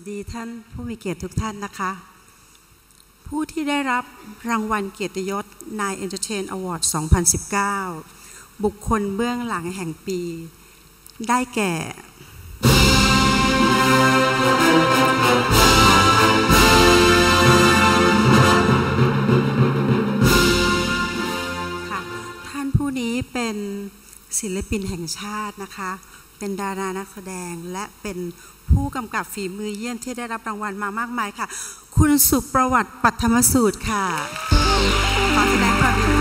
ดีท่านผู้มีเกียรติทุกท่านนะคะผู้ที่ได้รับรางวัลเกียรติยศ Nine Entertain Award 2019 บุคคลเบื้องหลังแห่งปีได้แก่ค่ะท่านผู้นี้เป็นศิลปินแห่งชาตินะคะเป็นดารานักแสดงและเป็นผู้กำกับฝีมือเยี่ยมที่ได้รับรางวัลมามากมายค่ะคุณสุประวัติปัทมสูตรค่ะขอแสดงความยินดี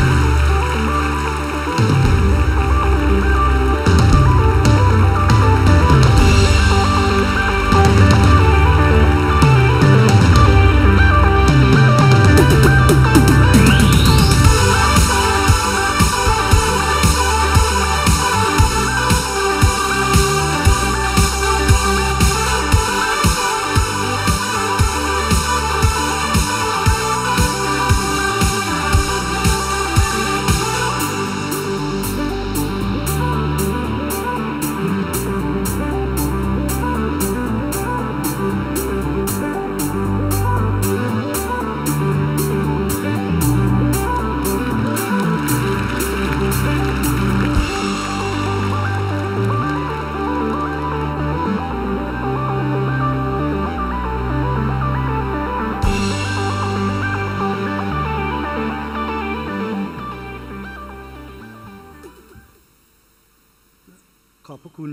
ขอบพระคุณ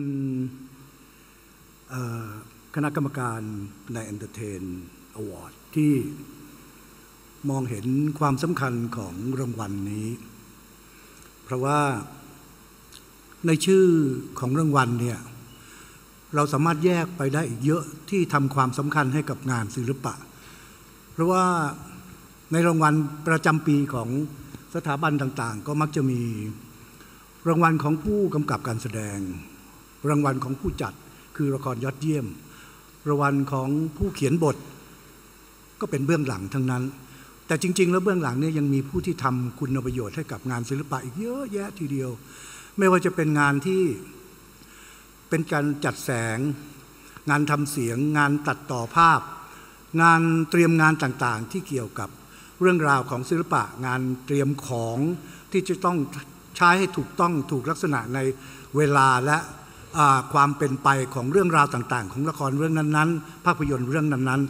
คณะกรรมการใน Entertain Award ที่มองเห็นความสำคัญของรางวัลนี้เพราะว่าในชื่อของรางวัลเนี่ยเราสามารถแยกไปได้อีกเยอะที่ทำความสำคัญให้กับงานศิลปะเพราะว่าในรางวัลประจำปีของสถาบันต่างๆก็มักจะมีรางวัลของผู้กำกับการแสดงรางวัลของผู้จัดคือละครยอดเยี่ยมรางวัลของผู้เขียนบทก็เป็นเบื้องหลังทั้งนั้นแต่จริงๆแล้วเบื้องหลังเนี่ยยังมีผู้ที่ทำคุณประโยชน์ให้กับงานศิลปะอีกเยอะแยะทีเดียวไม่ว่าจะเป็นงานที่เป็นการจัดแสงงานทำเสียงงานตัดต่อภาพงานเตรียมงานต่างๆที่เกี่ยวกับเรื่องราวของศิลปะงานเตรียมของที่จะต้องใช้ให้ถูกต้องถูกลักษณะในเวลาและความเป็นไปของเรื่องราวต่างๆของละครเรื่องนั้นๆภาพยนตร์เรื่องนั้น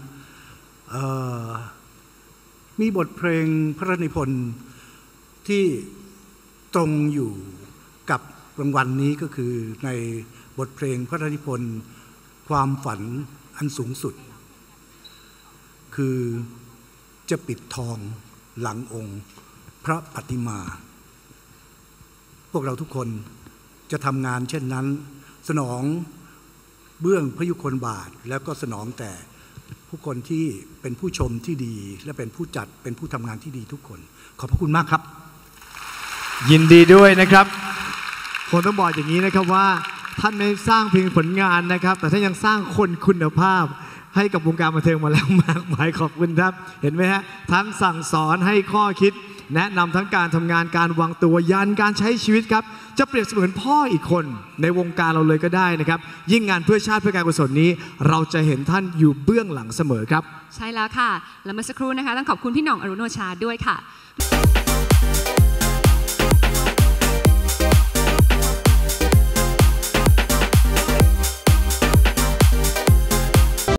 ๆมีบทเพลงพระราชนิพนธ์ที่ตรงอยู่กับรางวัลนี้ก็คือในบทเพลงพระราชนิพนธ์ความฝันอันสูงสุดคือจะปิดทองหลังองค์พระปฏิมาพวกเราทุกคนจะทำงานเช่นนั้นสนองเบื้องพระยุคลบาทแล้วก็สนองแต่ผู้คนที่เป็นผู้ชมที่ดีและเป็นผู้จัดเป็นผู้ทำงานที่ดีทุกคนขอบพระคุณมากครับยินดีด้วยนะครับผมต้องบอกอย่างนี้นะครับว่าท่านไม่สร้างเพียงผลงานนะครับแต่ท่านยังสร้างคนคุณภาพให้กับวงการบันเทิงมาแล้วมากมายขอบคุณครับเห็นไหมฮะทั้งสั่งสอนให้ข้อคิดแนะนำทั้งการทำงานการวางตัวยันการใช้ชีวิตครับจะเปรียบเสมือนพ่ออีกคนในวงการเราเลยก็ได้นะครับยิ่งงานเพื่อชาติเพื่อการกุศลนี้เราจะเห็นท่านอยู่เบื้องหลังเสมอครับใช่แล้วค่ะและเมื่อสักครู่นะคะต้องขอบคุณพี่หน่องอรุณโอชาด้วยค่ะ